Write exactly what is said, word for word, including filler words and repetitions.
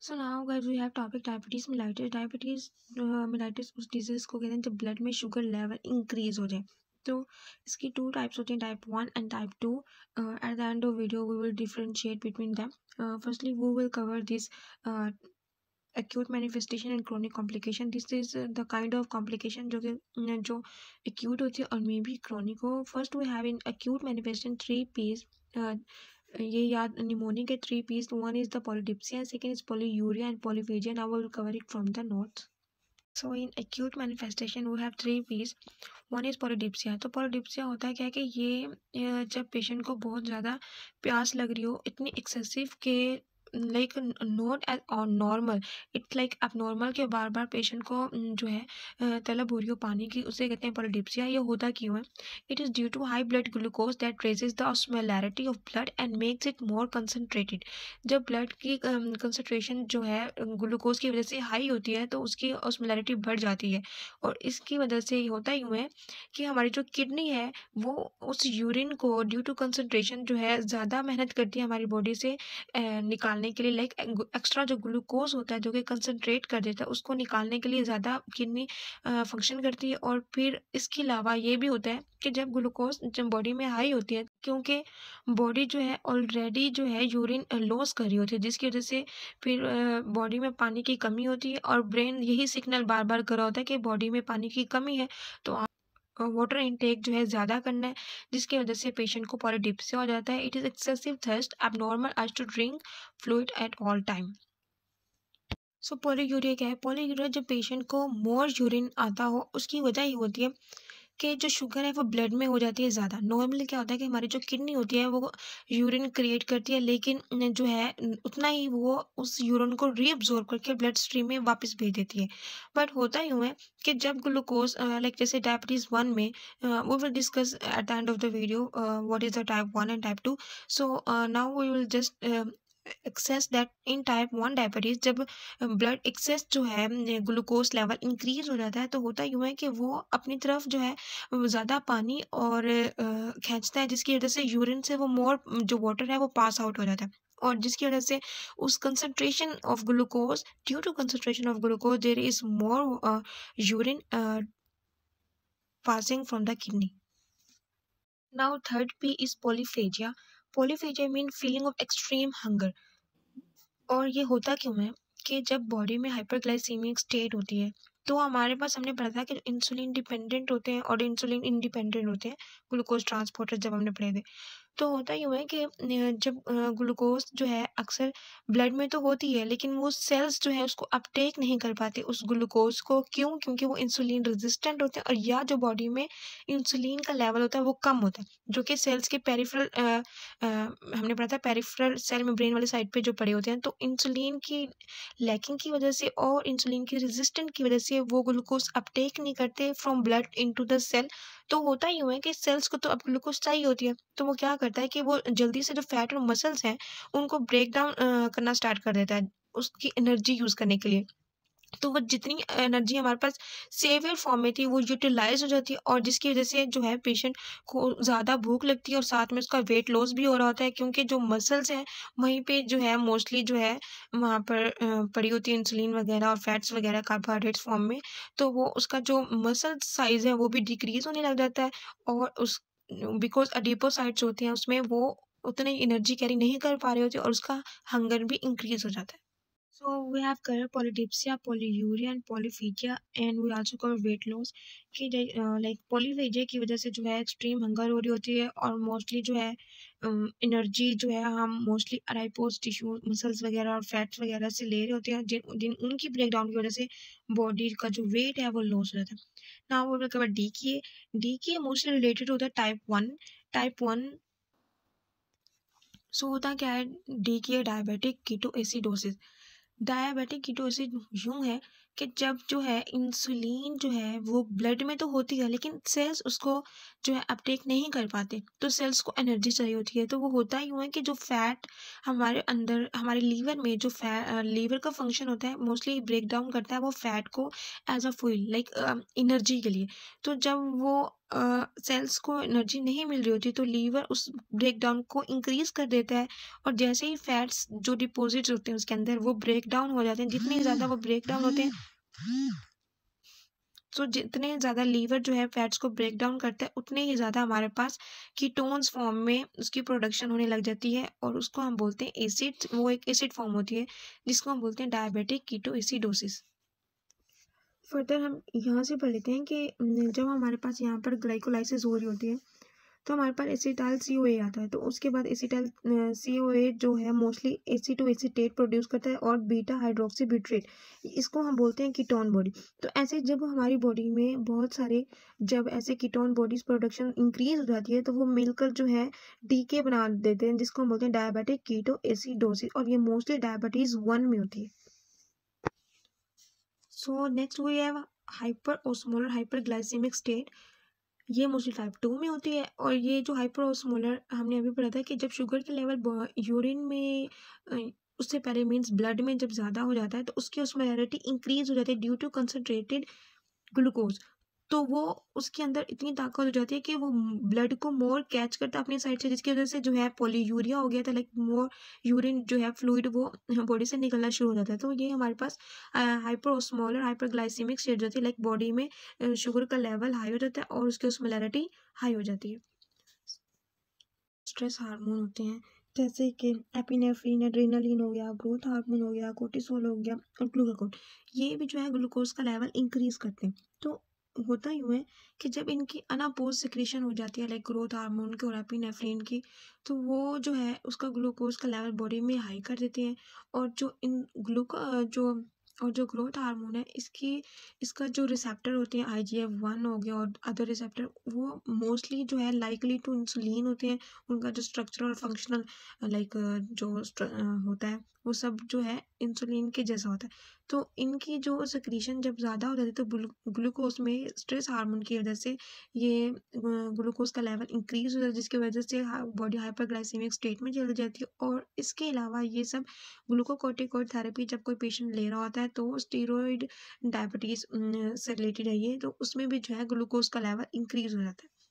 So now guys we have topic diabetes mellitus. Diabetes mellitus उस disease को कहते हैं जब ब्लड में शुगर लेवल इंक्रीज हो जाए। तो इसकी टू टाइप्स होती हैं, type one and type two. At the end of video we will differentiate between them. Firstly we will cover this acute manifestation and chronic complication. This is uh, the kind of complication जो कि uh, जो acute होती है और मे भी chronic हो. First we have in acute manifestation three P's. uh, ये याद निमोनिक के three Ps. One is the polydipsia, second is polyuria and polyphagia. Now we will cover it from the notes. So in acute manifestation we have three Ps. One is polydipsia. तो polydipsia होता है क्या कि ये जब patient को बहुत ज़्यादा प्यास लग रही हो, इतनी एक्सेसिव के लाइक नॉट एज और normal, it's like abnormal के बार बार पेशेंट को जो है तलब हो रही हो पानी की, उसे कहते हैं पॉलीडिप्सिया. ये होता क्यों है? It is due to high blood glucose that raises the osmolarity of blood and makes it more concentrated. जब ब्लड की कंसनट्रेशन जो है ग्लूकोज की वजह से हाई होती है तो उसकी ऑस्मोलैरिटी बढ़ जाती है, और इसकी वजह से ये होता यूँ है कि हमारी जो किडनी है वो उस यूरिन को ड्यू टू कंसनट्रेशन जो है ज़्यादा मेहनत करती है हमारी बॉडी से निकालने के लिए. लाइक एक्स्ट्रा जो ग्लूकोज होता है जो कि कंसनट्रेट कर देता है, उसको निकालने के लिए ज़्यादा किडनी फंक्शन करती है. और फिर इसके अलावा ये भी होता है कि जब ग्लूकोज जब बॉडी में हाई होती है, क्योंकि बॉडी जो है ऑलरेडी जो है यूरिन लॉस कर रही होती है, जिसकी वजह से फिर बॉडी में पानी की कमी होती है और ब्रेन यही सिग्नल बार बार कर रहा होता है कि बॉडी में पानी की कमी है, तो वाटर इनटेक जो है ज़्यादा करना है, जिसकी वजह से पेशेंट को पॉलीडिप्सिया हो जाता है. It is excessive thirst abnormal urge to drink fluid at all time. So polyuria क्या है? पॉलीयूरिया जब पेशेंट को मोर यूरिन आता हो, उसकी वजह ये होती है कि जो शुगर है वो ब्लड में हो जाती है ज़्यादा. नॉर्मली क्या होता है कि हमारी जो किडनी होती है वो यूरिन क्रिएट करती है, लेकिन जो है उतना ही वो उस यूरिन को रीअब्जॉर्ब करके ब्लड स्ट्रीम में वापस भेज देती है. बट होता यूँ है कि जब ग्लूकोज लाइक जैसे डायबिटीज़ वन में we will discuss at the end of the video what is the type one and type two. So now we will just access that in type one diabetes जब blood excess जो है glucose level increase हो जाता है, तो होता यूँ है कि वो अपनी तरफ जो है ज़्यादा पानी और खींचता है, जिसकी वजह से यूरिन से वो मोर जो वाटर है वो पास आउट हो जाता है, और जिसकी वजह से उस concentration of glucose due to concentration of glucose there is more urine passing from the kidney. Now third P is polyphagia. Polyphagia mean feeling of extreme hunger. और ये होता क्यों है कि जब बॉडी में हाइपरग्लाइसीमिक स्टेट होती है, तो हमारे पास हमने पढ़ा था कि इंसुलिन डिपेंडेंट होते हैं और इंसुलिन इंडिपेंडेंट होते हैं ग्लूकोज ट्रांसपोर्टर, जब हमने पढ़े थे. तो होता यूँ है कि जब ग्लूकोज जो है अक्सर ब्लड में तो होती है, लेकिन वो सेल्स जो है उसको अपटेक नहीं कर पाते उस ग्लूकोज को. क्यों? क्योंकि वो इंसुलिन रेजिस्टेंट होते हैं, और या जो बॉडी में इंसुलिन का लेवल होता है वो कम होता है, जो कि सेल्स के पेरिफेरल हमने पढ़ा था पेरिफेरल सेल में ब्रेन वाली साइड पे जो पड़े होते हैं. तो इंसुलिन की लैकिंग की वजह से और इंसुलिन की रेजिस्टेंट की वजह से वो ग्लूकोज अपटेक नहीं करते from blood into the cell. तो होता यूँ है कि सेल्स को तो अब ग्लूकोज चाहिए होती है, तो वो क्या करता है कि वो जल्दी से जो फैट और मसल्स हैं उनको ब्रेक डाउन करना स्टार्ट कर देता है उसकी एनर्जी यूज़ करने के लिए. तो वो जितनी एनर्जी हमारे पास सेवियर फॉर्म में थी वो यूटिलाइज हो जाती है, और जिसकी वजह से जो है पेशेंट को ज़्यादा भूख लगती है और साथ में उसका वेट लॉस भी हो रहा होता है, क्योंकि जो मसल्स हैं वहीं पे जो है मोस्टली जो है वहाँ पर पड़ी होती है इंसुलिन वगैरह और फैट्स वगैरह कार्बोहाइड्रेट्स फॉर्म में. तो वो उसका जो मसल साइज़ है वो भी डिक्रीज़ होने लग जाता है, और उस बिकॉज अडिपोसाइट्स होते हैं उसमें वो उतनी एनर्जी कैरी नहीं कर पा रहे होते, और उसका हंगर भी इंक्रीज़ हो जाता है. So we have covered polydipsia, polyuria and polyphagia, and we also cover weight loss. कि लाइक polyphagia की वजह से जो है एक्सट्रीम हंगर हो रही होती है, और मोस्टली जो है एनर्जी जो है हम मोस्टली अराइपोज टिश्यू मसल्स वगैरह और फैट्स वगैरह से ले रहे होते हैं, जिन जिन उनकी ब्रेकडाउन की वजह से बॉडी का जो वेट है वो लॉस हो जाता है. Now we will cover D K. D K mostly related होता है type one. Type one so होता क्या है? डी के डायबिटिक कीटोएसिडोसिस. डायबिटिक कीटोसिस यूँ है कि जब जो है इंसुलिन जो है वो ब्लड में तो होती है, लेकिन सेल्स उसको जो है अपटेक नहीं कर पाते, तो सेल्स को एनर्जी चाहिए होती है. तो वो होता यूँ है कि जो फैट हमारे अंदर हमारे लीवर में जो फैट लीवर का फंक्शन होता है मोस्टली ब्रेक डाउन करता है वो फैट को as a fuel like energy के लिए. तो जब वो सेल्स को एनर्जी नहीं मिल रही होती तो लीवर उस ब्रेकडाउन को इंक्रीज कर देता है, और जैसे ही फैट्स जो डिपॉजिट्स होते हैं उसके अंदर वो ब्रेक डाउन हो जाते हैं, जितने ज़्यादा वो ब्रेक डाउन होते हैं, तो जितने ज़्यादा लीवर जो है फैट्स को ब्रेक डाउन करता है उतने ही ज़्यादा हमारे पास कीटोन्स फॉर्म में उसकी प्रोडक्शन होने लग जाती है, और उसको हम बोलते हैं एसिड, वो एक एसिड फॉर्म होती है जिसको हम बोलते हैं डायबिटिक कीटोएसिडोसिस। फर्दर हम यहाँ से पढ़ लेते हैं कि न, जब हमारे पास यहाँ पर ग्लाइकोलाइसिस हो रही होती है तो हमारे पास एसिटाइल सी ओ ए आता है, तो उसके बाद एसिटाइल सी ओ ए जो है मोस्टली एसिटो एसीटेट प्रोड्यूस करता है और बीटा हाइड्रोक्सी ब्यूट्रेट, इसको हम बोलते हैं कीटोन बॉडी। तो ऐसे जब हमारी बॉडी में बहुत सारे जब ऐसे कीटोन बॉडीज प्रोडक्शन इंक्रीज हो जाती है तो वो मिलकर जो है डीके बना देते हैं, जिसको हम बोलते हैं डायबिटिक कीटो एसिडोसिस, और ये मोस्टली डायबिटीज वन में होती है। So next we have hyper osmolar hyperglycaemic state, ये मोस्टली टाइप टू में होती है। और ये जो हाइपर ओस्मोलर हमने अभी पढ़ा था कि जब शुगर के लेवल यूरिन में अ, उससे पहले मीन्स ब्लड में जब ज़्यादा हो जाता है तो उसकी ओस्मोलैरिटी इंक्रीज हो जाती है ड्यू टू कंसनट्रेटेड ग्लूकोज, तो वो उसके अंदर इतनी ताकत हो जाती है कि वो ब्लड को मोर कैच करता है अपनी साइड से, जिसकी वजह से जो है पॉलीयूरिया हो गया था, लाइक मोर यूरिन जो है फ्लूइड वो बॉडी से निकलना शुरू हो जाता है। तो ये हमारे पास हाइपर ओस्मोलर हाइपरग्लाइसेमिक स्टेट जाती है, लाइक बॉडी में शुगर का लेवल हाई हो जाता है और उसकी ओस्मोलैरिटी हाई हो जाती है। स्ट्रेस हार्मोन होते हैं जैसे कि एपिनेफ्रिन, एड्रेनालिन हो गया, ग्रोथ हार्मोन हो गया, कोर्टिसोल हो गया और ग्लूकागोन, ये भी जो है ग्लूकोज का लेवल इंक्रीज करते हैं। तो होता यूँ है कि जब इनकी अनअपोज सिक्रेशन हो जाती है लाइक ग्रोथ हार्मोन की और एपिनेफ्रिन की, तो वो जो है उसका ग्लूकोज का लेवल बॉडी में हाई कर देते हैं, और जो इन ग्लूको जो और जो ग्रोथ हार्मोन है इसकी इसका जो रिसेप्टर होते हैं आई जी एफ वन हो गया और अदर रिसेप्टर, वो मोस्टली जो है लाइकली टू इंसुलिन होते हैं, उनका जो स्ट्रक्चर और फंक्शनल लाइक जो स्ट्र- अ, होता है वो सब जो है इंसुलिन के जैसा होता है। तो इनकी जो सिक्रीशन जब ज़्यादा हो जाती है तो ग्लूकोज में स्ट्रेस हार्मोन की वजह से ये ग्लूकोज का लेवल इंक्रीज हो जाता है, जिसकी वजह से बॉडी हाइपरग्लाइसेमिक स्टेट में चली जाती है। और इसके अलावा ये सब ग्लूकोकॉर्टिकॉइड थेरेपी जब कोई पेशेंट ले रहा होता है तो स्टीरॉयड डायबिटीज़ से रिलेटेड है ये, तो उसमें भी जो है ग्लूकोज का लेवल इंक्रीज हो जाता है।